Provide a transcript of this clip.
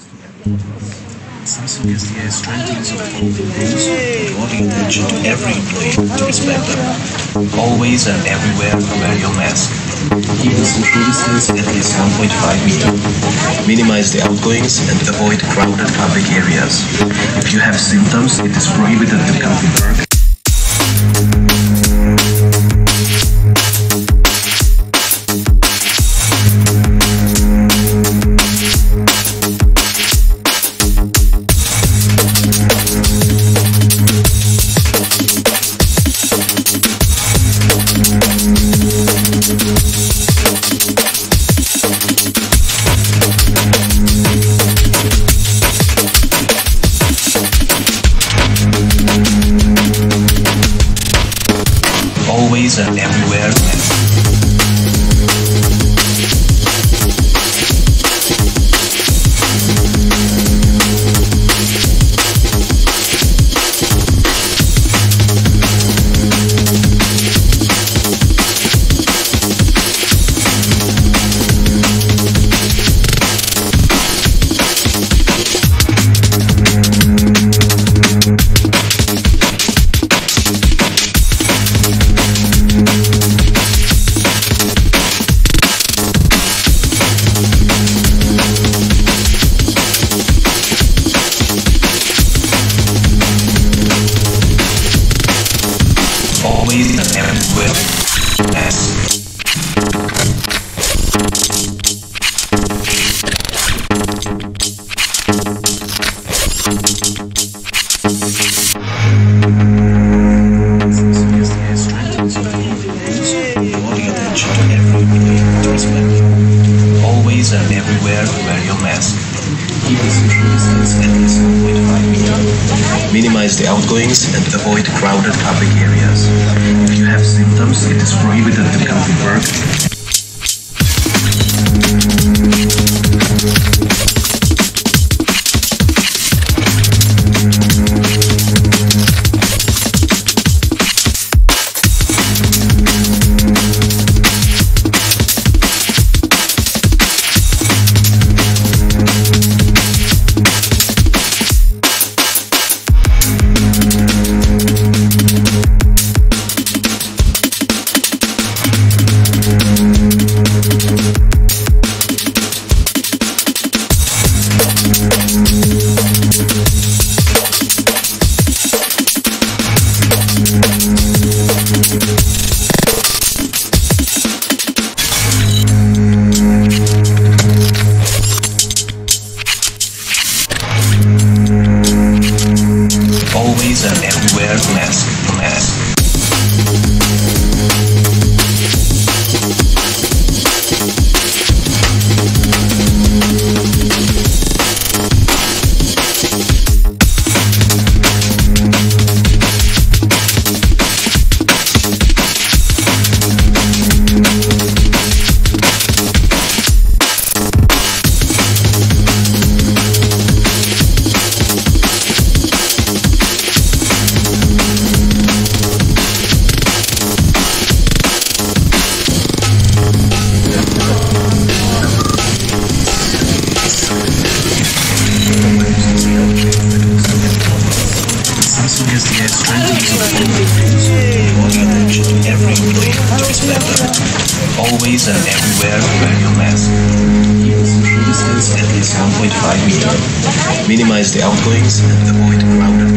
Samsung SDI has 20 years of golden rules, calling attention to every employee to respect them. Always and everywhere wear your mask. Keep the social distance at least 1.5 meters. Minimize the outgoings and avoid crowded public areas. If you have symptoms, it is prohibited to come to work. Always and everywhere. Always and everywhere. Always and everywhere wear your mask. Keep the social distance at least 1.5 meters. Minimize the outgoings and avoid crowded public areas. If you have symptoms, it is prohibited to come to work. Always and everywhere, mask. Samsung SDI has 20 years of calling attention to every employee to respect them. Always and everywhere wear your mask. Keep the social distance at least 1.5 meters. Minimize the outgoings and avoid crowded